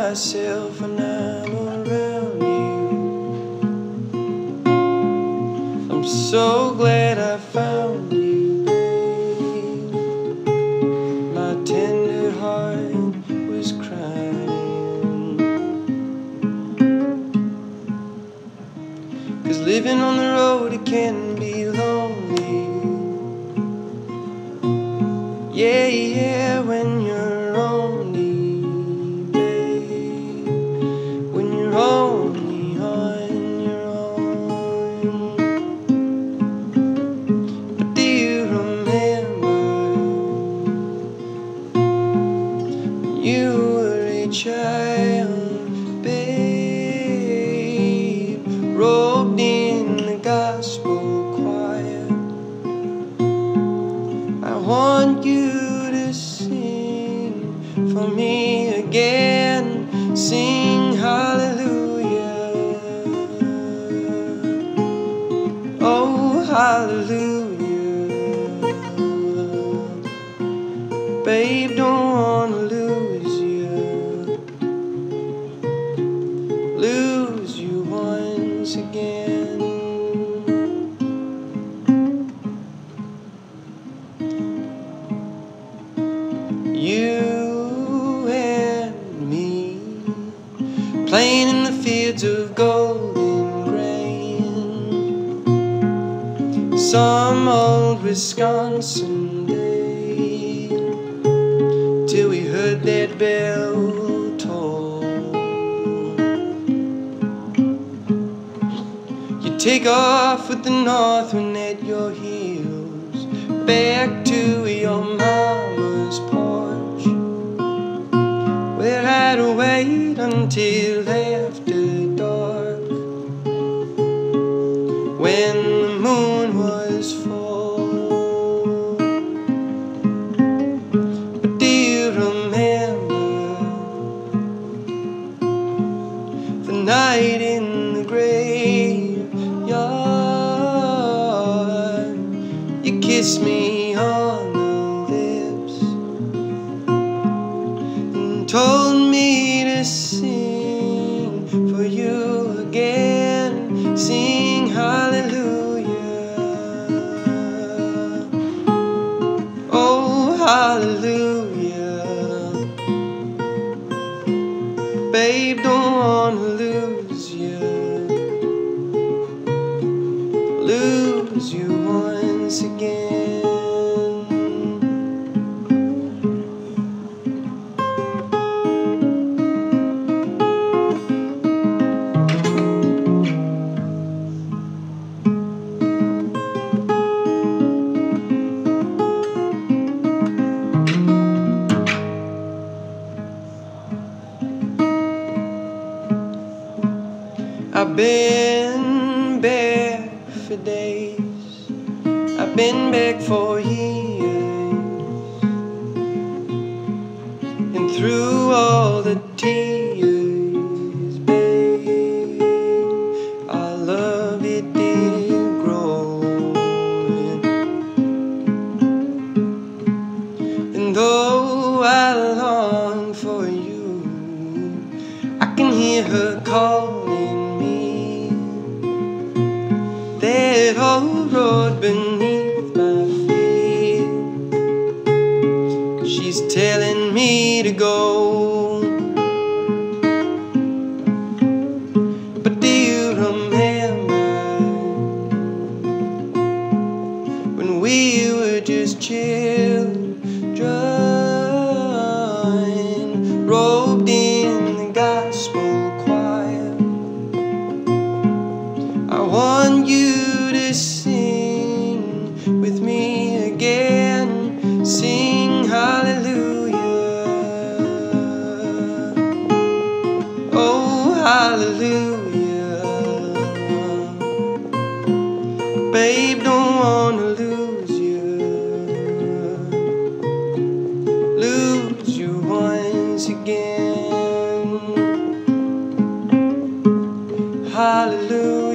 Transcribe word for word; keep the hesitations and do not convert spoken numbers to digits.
myself when I'm around you. I'm so glad I found you, babe. My tender heart was crying, 'cause living on the road, it can be lonely. Yeah, yeah, when you're only, babe, when you're only on your own. But do you remember when you were a child, babe, robed in the gospel choir? I want you to sing for me again, sing hallelujah, oh hallelujah. Babe, don't wanna lose you, lose you once again. You and me, playing in the fields of golden grain, some old Wisconsin day, till we heard that bell toll. You take off with the north wind at your heels, back to your mama's porch, where I'd wait until after dark, when the moon was full. But do you remember the night in the graveyard? You kissed me on the lips and told me to sing for you again, sing hallelujah, oh hallelujah. Babe, don't wanna lose you, lose you once again. I've been back for days, I've been back for years, and through all the tears, babe, our love, it did grow. And though I long for you, I can hear her calling that old road beneath my feet. She's telling me to go. But do you remember when we were just children, robed in the gospel choir? I want you to sing with me again, sing hallelujah, oh hallelujah. Babe, don't wanna lose you, lose you once again, hallelujah.